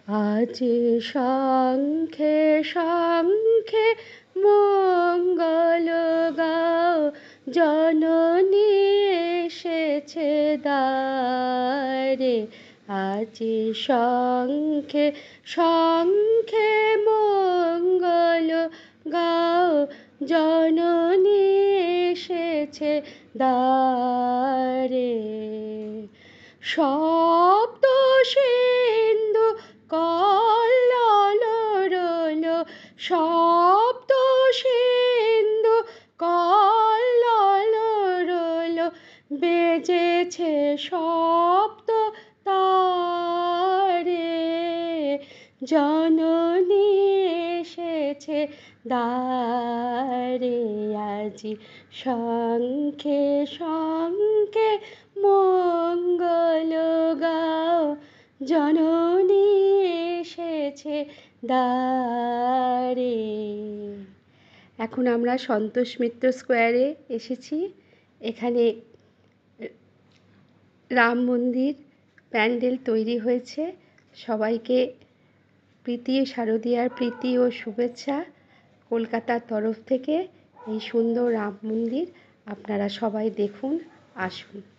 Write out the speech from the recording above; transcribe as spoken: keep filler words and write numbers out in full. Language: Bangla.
আজি শঙ্খে শঙ্খে মঙ্গল গাও, জননী এসেছে দ্বারে। আজি শঙ্খে শঙ্খে মঙ্গল গাও, জননী এসেছে দ্বারে। শব্দ সিন্ধু কল্লোল, শব্দ সিন্ধু কল্লোল, বেজেছে শব্দ তারে। জননী এসেছে দ্বারে। আজি শঙ্খে শঙ্খে মঙ্গল গাও, জননী এসেছে দ্বারে। এখন আমরা সন্তোষ মিত্র স্কোয়ারে এসেছি। এখানে রাম মন্দির প্যান্ডেল তৈরি হয়েছে। সবাইকে প্রীতি শারদীয়ার প্রীতি ও শুভেচ্ছা কলকাতার তরফ থেকে। এই সুন্দর রাম মন্দির আপনারা সবাই দেখুন, আসুন।